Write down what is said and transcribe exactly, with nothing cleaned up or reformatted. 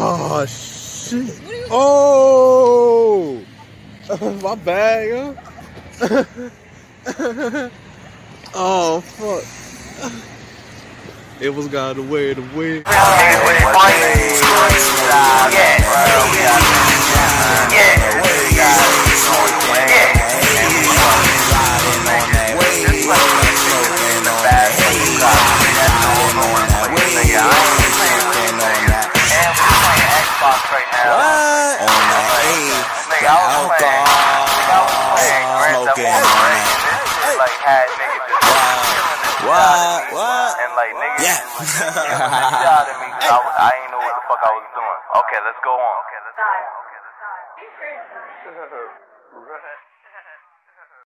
Oh shit! Oh, my bad, yo. Oh fuck! It was God the way the way. Right now. What? On that age, the alcohol, smoking on that. Like had niggas just what? What? And like niggas yeah. just shot at me because I, I ain't know what the fuck I was doing. Okay, let's go on. Okay, let's go on. Okay, let's go on.